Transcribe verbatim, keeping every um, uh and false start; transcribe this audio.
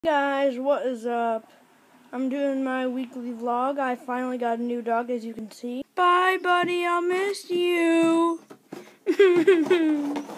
Guys, what is up? I'm doing my weekly vlog. I finally got a new dog, as you can see. Bye, buddy. I'll miss you.